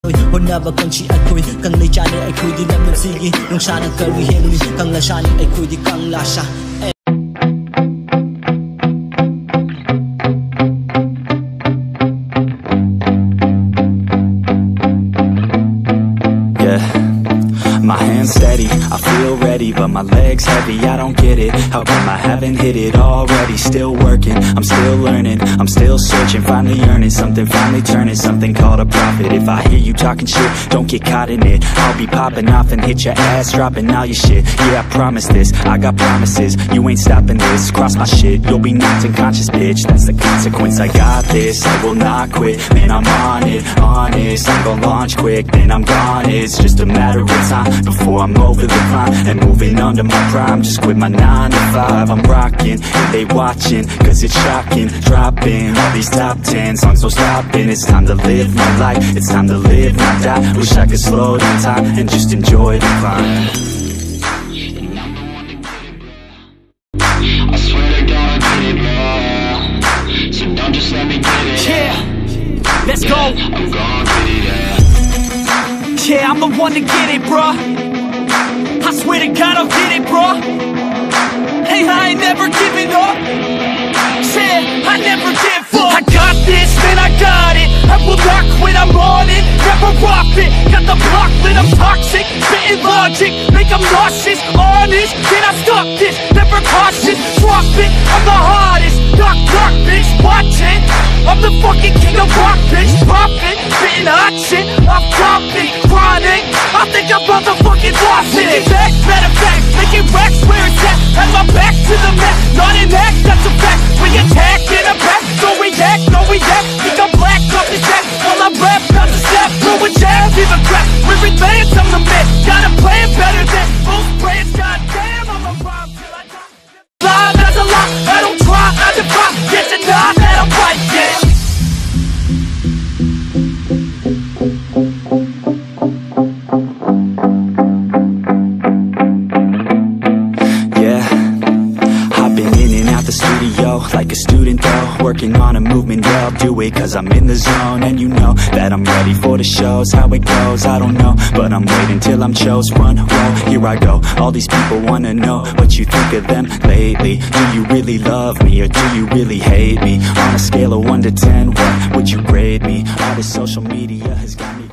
Honaba kan chi at koi kang lay chani ay koi di lam sige nung siya ng kari heng mi kang la shani ay koi di kang la siya. My hands steady, I feel ready, but my legs heavy, I don't get it. How come I haven't hit it already? Still working, I'm still learning, I'm still searching, finally earning something, finally turning something called a profit. If I hear you talking shit, don't get caught in it. I'll be popping off and hit your ass, dropping all your shit. Yeah, I promise this, I got promises, you ain't stopping this. Cross my shit, you'll be knocked unconscious, bitch. That's the consequence, I got this, I will not quit. Man, I'm on it, honest, I'm gon' launch quick, then I'm gone. It's just a matter of time before I'm over the climb and moving under my prime. Just quit my 9 to 5, I'm rocking and they watching, cause it's shocking. Dropping all these top 10 songs, no stopping. It's time to live my life, it's time to live, not die. Wish I could slow down time and just enjoy the climb. I swear to God I did it wrong, so don't just let me get it. Yeah, let's go. I'm gon' get it, yeah. Yeah, I'm the one to get it, bruh. I swear to God I'll get it, bruh. Hey, I ain't never giving up. Yeah, I never give up. I got this, man, I got it. I will not quit, I'm on it. Never rock it. Got the block lit, I'm toxic. Spitting logic, make them nauseous. Honest, can I stop this? Never cautious, drop it. I'm the hardest. Knock, knock, bitch, watch it. I'm the fucking king of rock, bitch. Pop it, spitting hot shit. I'm topic, chronic. I think I'm motherfucking lost it. Making back, matter of fact, making racks where it's at. Have my back to the mat, not an act, that's a fact. We attack in a back, no react, no react. Think I'm black, off his back. While I rap, not to snap, throw a jab, give a crap. We're advanced, I'm the man. Got a plan better than most brands. Goddamn, I'm a rob till I die. Lie, that's a lie. I don't try, I defy. Get denied, that I'm right, yeah. Like a student though, working on a movement, yeah, I'll do it cause I'm in the zone. And you know that I'm ready for the shows. How it goes, I don't know, but I'm waiting till I'm chose. Front row, here I go. All these people wanna know what you think of them lately. Do you really love me or do you really hate me? On a scale of 1 to 10, what would you grade me? All this social media has got me